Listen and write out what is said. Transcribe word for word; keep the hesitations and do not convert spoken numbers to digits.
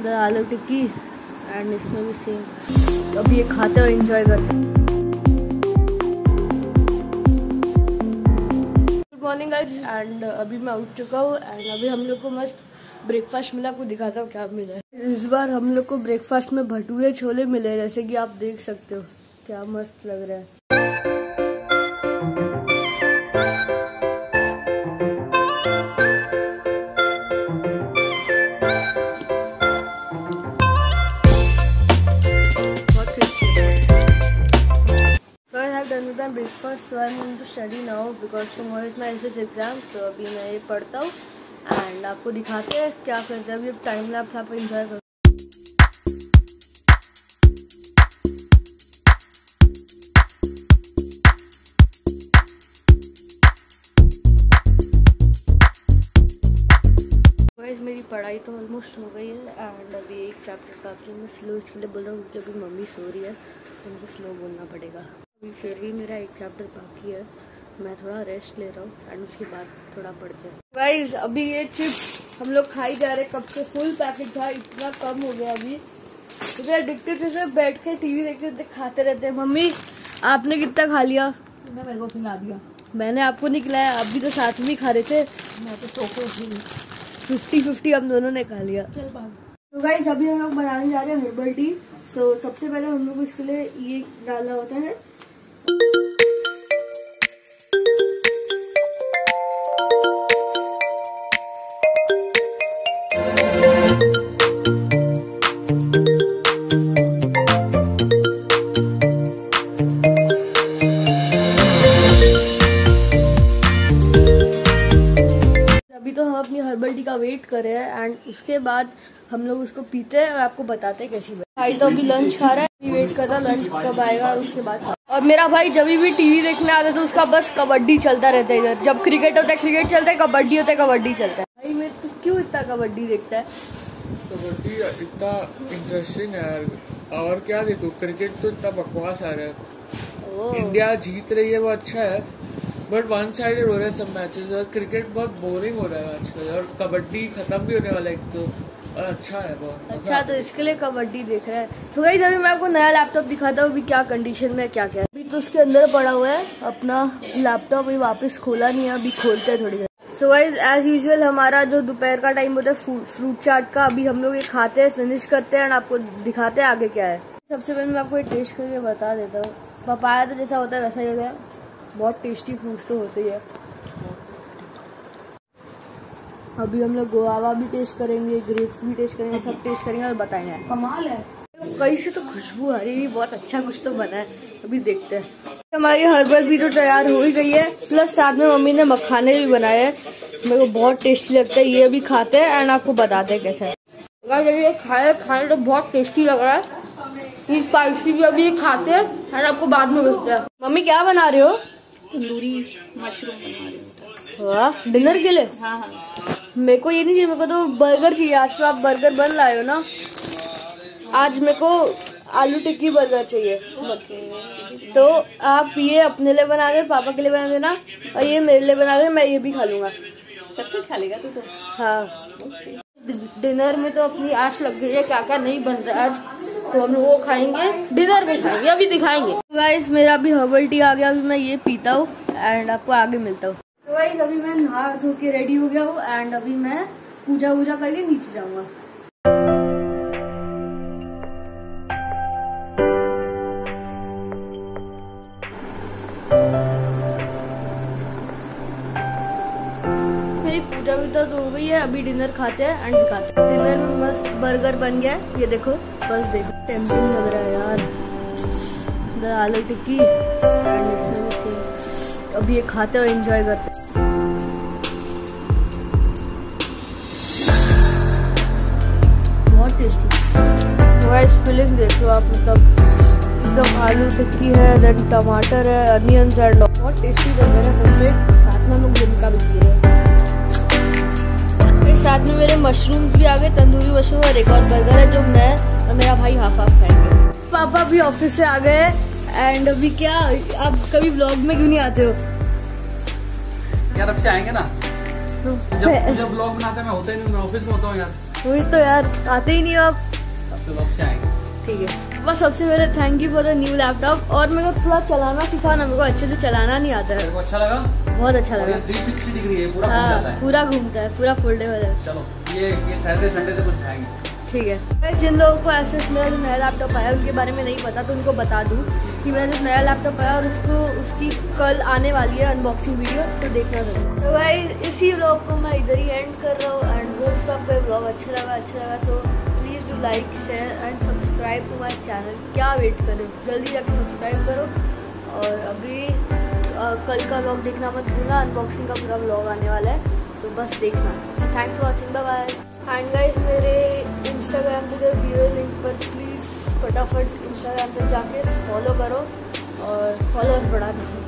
आलू टिक्की एंड इसमें भी सेम। अब ये खाते और एंजॉय करते हैं। गुड मॉर्निंग गाइस एंड अभी मैं उठ चुका हूँ एंड अभी हम लोग को मस्त ब्रेकफास्ट मिला। आपको दिखाता हूँ क्या मिला है। इस बार हम लोग को ब्रेकफास्ट में भटूरे छोले मिले, जैसे कि आप देख सकते हो क्या मस्त लग रहा है। Breakfast so I am to study now because tomorrow is my SS exam. तो अभी मैं ये पढ़ता हूँ एंड आपको दिखाते हैं क्या करते हैं। अभी टाइम लैप्स आप एंजॉय करो। गाइस मेरी पढ़ाई तो ऑलमोस्ट हो गई है एंड अभी एक चैप्टर बाकी है। मैं स्लो इसके लिए बोल रहा हूँ क्योंकि अभी मम्मी सो रही है, उनको स्लो बोलना पड़ेगा। अभी फिर भी मेरा एक चैप्टर बाकी है, मैं थोड़ा रेस्ट ले रहा हूँ एंड उसके बाद थोड़ा पढ़ते हैं। गाइस अभी ये चिप्स हम लोग खाई जा रहे, कब से फुल पैकेट था, इतना कम हो गया अभी। तो एडिक्टेड से बैठ के टीवी देखते देखते खाते रहते हैं। मम्मी आपने कितना खा लिया? मेरे को खिला दिया। मैंने आपको नहीं खिलाया, आप भी तो साथ में ही खा रहे थे। मैं तो सो को फिफ्टी फिफ्टी हम दोनों ने खा लिया। चल भाग। तो गाइस अभी हम लोग बनाने जा रहे हैं हर्बल टी। सो सबसे पहले हम लोग इसके लिए ये डालना होता है। अभी तो हम अपनी हर्बल टी का वेट कर रहे हैं एंड उसके बाद हम लोग उसको पीते हैं और आपको बताते हैं कैसी बनी। भाई तो अभी लंच खा रहा है, अभी वेट कर रहा है लंच कब आएगा और उसके बाद। और मेरा भाई जब भी टीवी देखने आता है तो उसका बस कबड्डी चलता रहता है। इधर जब क्रिकेट होता है क्रिकेट चलता है, कबड्डी होता है कबड्डी चलता है। भाई मैं तो क्यों इतना कबड्डी देखता है? कबड्डी इतना इंटरेस्टिंग है यार। और क्या देखो, क्रिकेट तो इतना बकवास आ रहा है। इंडिया जीत रही है वो अच्छा है, बट वन साइडेड हो रहे हैं सब मैचेस और क्रिकेट बहुत बोरिंग हो रहा है आजकल। और कबड्डी खत्म भी होने वाला है एक तो, और अच्छा है बहुत। अच्छा तो इसके लिए कबड्डी देख रहा है। तो गाइस अभी मैं आपको नया लैपटॉप दिखाता हूँ अभी क्या कंडीशन में क्या क्या है। अभी तो उसके अंदर पड़ा हुआ है अपना लैपटॉप, अभी वापस खोला नहीं है, अभी खोलते हैं थोड़ी देर। तो गाइस एज यूजुअल हमारा जो दोपहर का टाइम होता है फ्रूट चाट का, अभी हम लोग ये खाते हैं, फिनिश करते हैं और आपको दिखाते हैं आगे क्या है। सबसे पहले मैं आपको ये टेस्ट करके बता देता हूँ। पपाया तो जैसा होता है वैसा ही हो गया, बहुत टेस्टी फ्रूट्स तो होते ही है। अभी हम लोग गुआवा भी टेस्ट करेंगे, ग्रेप्स भी टेस्ट करेंगे, सब टेस्ट करेंगे और बताएंगे। कमाल है, कहीं से तो खुशबू आ रही है, बहुत अच्छा कुछ तो बना है, अभी देखते हैं। हमारी हर्बल भी तो तैयार हो ही गई है, प्लस साथ में मम्मी ने मखाने भी बनाए हैं, मेरे को बहुत टेस्टी लगता है। ये अभी खाते हैं एंड आपको बताते हैं कैसा है। ये खाए खाने तो बहुत टेस्टी लग रहा है, स्पाइसी भी। अभी खाते हैं एंड आपको बाद में बताते हैं। मम्मी क्या बना रहे हो? तंदूरी मशरूम बना रही हूँ। वाह, डिनर के लिए? हाँ हाँ। मेरे को ये नहीं चाहिए, मेरे को तो बर्गर चाहिए। आज तो आप बर्गर बन लाए हो ना, आज मेरे को आलू टिक्की बर्गर चाहिए। तो आप ये अपने लिए बना दे, पापा के लिए बना देना, और ये मेरे लिए बना दे, मैं ये भी खा लूंगा। सब कुछ खा लेगा तू तो? हाँ। डिनर में तो अपनी आश लग गई है क्या क्या नहीं बन रहा आज, तो हम वो खाएंगे, डिनर में खाएंगे, अभी दिखाएंगे। तो गाइस मेरा अभी हर्बल टी आ गया, अभी मैं ये पीता हूँ एंड आपको आगे मिलता हूँ। तो गाइस अभी मैं नहा धो के रेडी हो गया हूँ एंड अभी मैं पूजा वूजा करके नीचे जाऊंगा। मेरी पूजा वूजा तो हो गई है, अभी डिनर खाते हैं एंड दिखाते हैं। डिनर में मस्त बर्गर बन गया है, ये देखो, बस देखो टेम्पटिंग लग रहा है यार। आलू टिक्की एंड इसमें भी सेम। अभी ये खाते और एंजॉय करते हैं। बहुत टेस्टी। गाइस फीलिंग देख लो आप, मतलब एकदम आलू टिक्की है, देन टमाटर है, अनियंस एंड बहुत टेस्टी बन रहा है। होममेड, साथ में हम लोग जिनका भी पी रहे हैं। साथ में मेरे मशरूम भी आ गए, तंदूरी मशरूम, और एक और बर्गर है जो मैं और मेरा भाई हाफ हाफ खाएंगे। पापा भी ऑफिस से आ गए एंड अभी क्या, आप कभी व्लॉग में क्यों नहीं आते हो? यार अब से आएंगे ना, जब जब व्लॉग बनाते हैं मैं होता ही नहीं, मैं ऑफिस में होता हूँ यार। वही तो यार, आते ही नहीं आप। सब अब से आएंगे। ठीक है, बस सबसे पहले thank you for the new laptop. और मेरे को थोड़ा चलाना सिखा ना, मेरे को अच्छे से चलाना नहीं आता है। अच्छा लगा? बहुत अच्छा लगा। तीन सौ साठ डिग्री है, पूरा घूम जाता है। पूरा घूमता है, पूरा फोल्डेबल है। चलो ये ये सैटरडे संडे से कुछ खाएंगे। ठीक है, जिन लोगों को ऐसे मेरा जो नया लैपटॉप आया उनके बारे में नहीं पता, तो उनको बता दूं कि मेरा जो नया लैपटॉप आया और उसको उसकी कल आने वाली है अनबॉक्सिंग वीडियो, तो देखना जरूर। तो भाई इसी व्लॉग को मैं इधर ही एंड कर रहा हूँ। एंड वो सब व्लॉग अच्छा लगा अच्छा लगा तो please do like share and subscribe to my channel. क्या वेट करो, जल्दी जाकर सब्सक्राइब करो। और अभी आ, कल का व्लॉग देखना मत भूलना, अनबॉक्सिंग का पूरा व्लॉग आने वाला है, तो बस देखना। Thanks for watching, bye bye. And guys मेरे इंस्टाग्राम पे जो दिए लिंक पर प्लीज़ फटाफट इंस्टाग्राम पे जाके फॉलो करो और फॉलोअर्स बढ़ा दो।